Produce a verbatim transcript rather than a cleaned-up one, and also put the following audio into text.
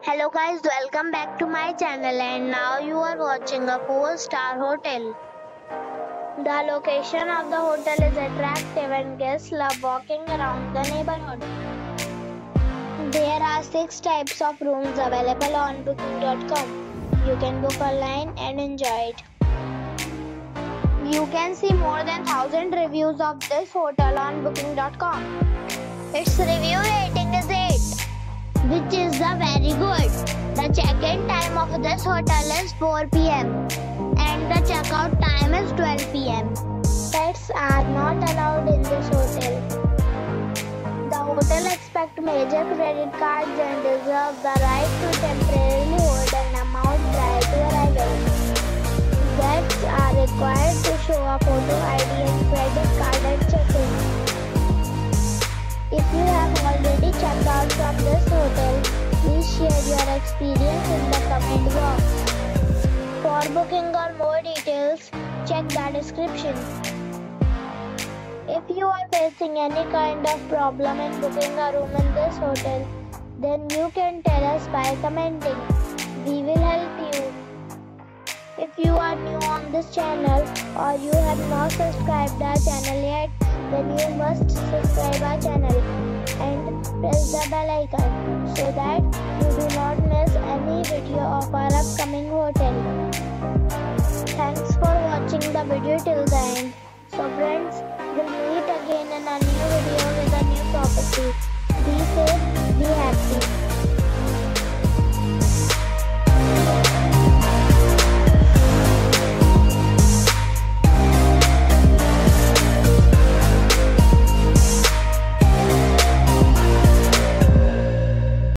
Hello guys, welcome back to my channel and now you are watching a four star hotel. The location of the hotel is attractive and guests love walking around the neighborhood. There are six types of rooms available on booking dot com. You can book online and enjoy it. You can see more than one thousand reviews of this hotel on booking dot com. Its review rating is eight, which is the very good. The check-in time of this hotel is four p m and the check-out time is twelve p m Pets are not allowed in this hotel. The hotel accepts major credit cards and reserves the right to temporarily hold an amount prior to arrival. Guests are required to show a photo I D and credit card at check-in. If you have already checked out from this hotel, please share your experience in the comment box. For booking or more details, check the description. If you are facing any kind of problem in booking a room in this hotel, then you can tell us by commenting. We will help you. If you are new on this channel or you have not subscribed our channel yet, then you must subscribe our channel and press the bell icon so that you do not miss any video of our upcoming hotel. Thanks for watching the video till the end. So friends, we'll meet again in a new video with a new property. Be safe, be happy.